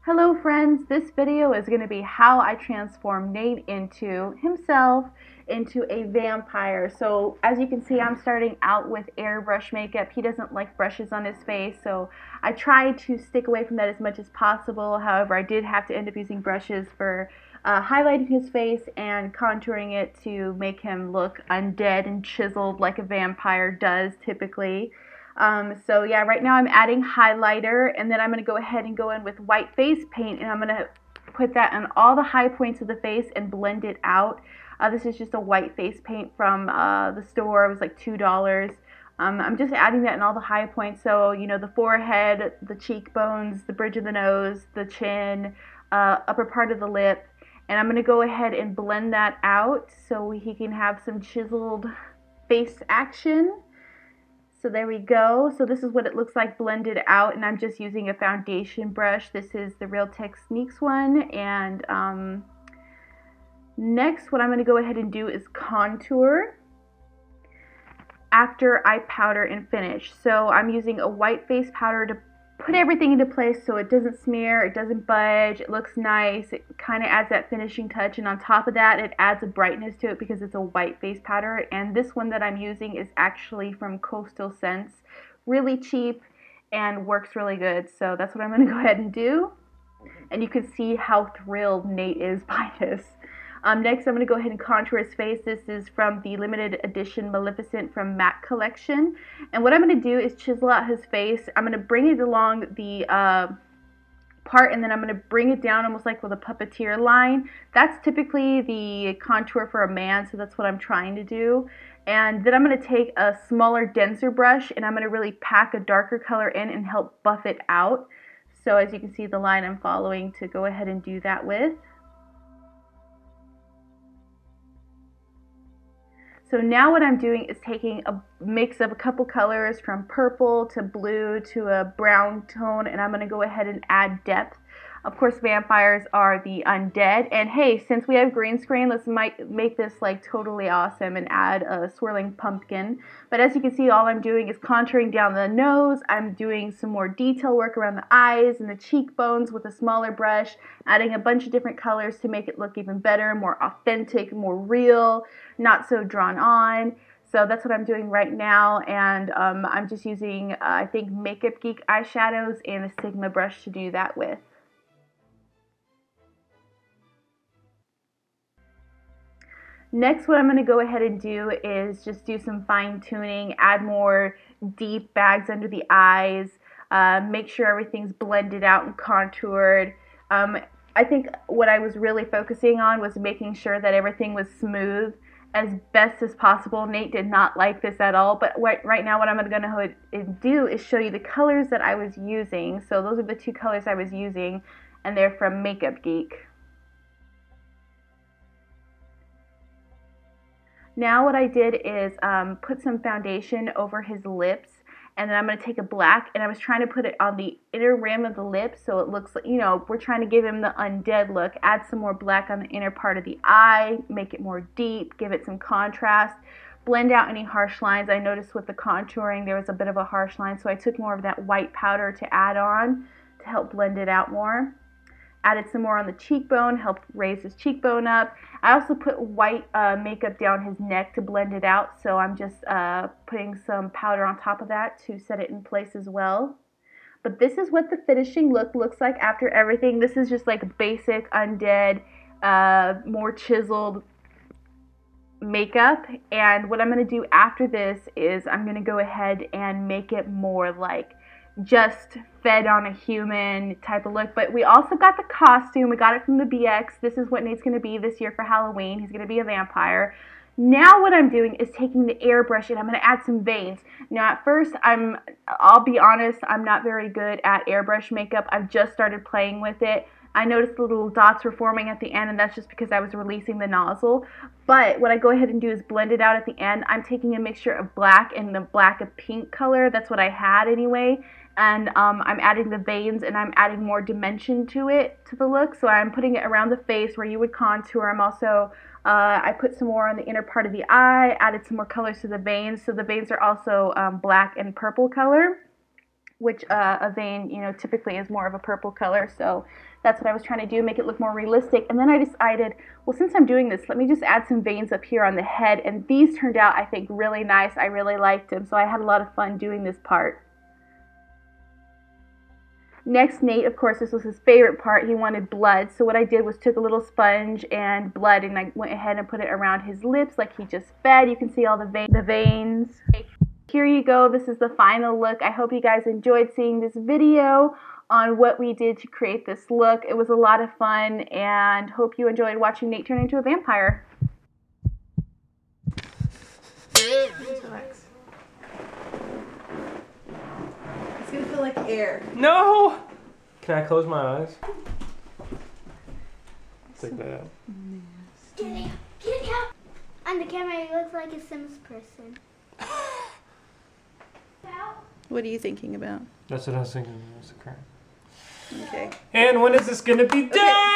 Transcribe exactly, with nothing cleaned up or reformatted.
Hello friends, this video is going to be how I transform Nate into himself into a vampire. So as you can see, I'm starting out with airbrush makeup. He doesn't like brushes on his face, so I try to stick away from that as much as possible. However, I did have to end up using brushes for uh, highlighting his face and contouring it to make him look undead and chiseled like a vampire does typically. Um, so yeah, right now I'm adding highlighter, and then I'm going to go ahead and go in with white face paint, and I'm going to put that on all the high points of the face and blend it out. Uh, this is just a white face paint from uh, the store. It was like two dollars. Um, I'm just adding that in all the high points, so you know, the forehead, the cheekbones, the bridge of the nose, the chin, uh, upper part of the lip, and I'm going to go ahead and blend that out so he can have some chiseled face action. So there we go. So this is what it looks like blended out, and I'm just using a foundation brush. This is the Real Techniques one. And um, next, what I'm going to go ahead and do is contour after I powder and finish. So I'm using a white face powder to put everything into place so it doesn't smear, it doesn't budge, it looks nice, it kind of adds that finishing touch, and on top of that it adds a brightness to it because it's a white face powder. And this one that I'm using is actually from Coastal Scents, really cheap and works really good. So that's what I'm going to go ahead and do, and you can see how thrilled Nate is by this. Um, next, I'm going to go ahead and contour his face. This is from the limited edition Maleficent from MAC collection. And what I'm going to do is chisel out his face. I'm going to bring it along the uh, part, and then I'm going to bring it down almost like with a puppeteer line. That's typically the contour for a man, so that's what I'm trying to do. And then I'm going to take a smaller, denser brush, and I'm going to really pack a darker color in and help buff it out. So as you can see, the line I'm following to go ahead and do that with. So now what I'm doing is taking a mix of a couple colors from purple to blue to a brown tone, and I'm going to go ahead and add depth. Of course, vampires are the undead, and hey, since we have green screen, let's make this like totally awesome and add a swirling pumpkin. But as you can see, all I'm doing is contouring down the nose. I'm doing some more detail work around the eyes and the cheekbones with a smaller brush, adding a bunch of different colors to make it look even better, more authentic, more real, not so drawn on. So that's what I'm doing right now, and um, I'm just using, uh, I think, Makeup Geek eyeshadows and a Sigma brush to do that with. Next, what I'm going to go ahead and do is just do some fine tuning, add more deep bags under the eyes, uh, make sure everything's blended out and contoured. Um, I think what I was really focusing on was making sure that everything was smooth as best as possible. Nate did not like this at all, but right now what I'm going to do is show you the colors that I was using. So those are the two colors I was using, and they're from Makeup Geek. Now what I did is um, put some foundation over his lips, and then I'm going to take a black, and I was trying to put it on the inner rim of the lips so it looks like, you know, we're trying to give him the undead look. Add some more black on the inner part of the eye, make it more deep, give it some contrast, blend out any harsh lines. I noticed with the contouring there was a bit of a harsh line, so I took more of that white powder to add on to help blend it out more. Added some more on the cheekbone, helped raise his cheekbone up. I also put white uh, makeup down his neck to blend it out, so I'm just uh, putting some powder on top of that to set it in place as well. But this is what the finishing look looks like after everything. This is just like basic undead, uh, more chiseled makeup. And what I'm going to do after this is I'm going to go ahead and make it more like just fed on a human type of look. But we also got the costume. We got it from the B X. This is what Nate's going to be this year for Halloween. He's going to be a vampire. Now what I'm doing is taking the airbrush and I'm going to add some veins. Now at first, I'm, I'll be honest, I'm not very good at airbrush makeup. I've just started playing with it. I noticed the little dots were forming at the end, and that's just because I was releasing the nozzle. But what I go ahead and do is blend it out at the end. I'm taking a mixture of black and the black of pink color. That's what I had anyway. And um, I'm adding the veins, and I'm adding more dimension to it, to the look. So I'm putting it around the face where you would contour. I'm also, uh, I put some more on the inner part of the eye, added some more colors to the veins. So the veins are also um, black and purple color. which uh, a vein, you know, typically is more of a purple color. So that's what I was trying to do, make it look more realistic. And then I decided, well, since I'm doing this, let me just add some veins up here on the head. And these turned out, I think, really nice. I really liked them. So I had a lot of fun doing this part. Next, Nate, of course, this was his favorite part. He wanted blood. So what I did was took a little sponge and blood, and I went ahead and put it around his lips like he just fed. You can see all the, vein the veins. Here you go. This is the final look. I hope you guys enjoyed seeing this video on what we did to create this look. It was a lot of fun, and hope you enjoyed watching Nate turn into a vampire. Relax. It's gonna feel like air. No! Can I close my eyes? Take that out. Get it out! Get it out! On the camera, it looks like a Sims person. What are you thinking about? That's what I was thinking. That's the crap. Okay. And when is this gonna be done?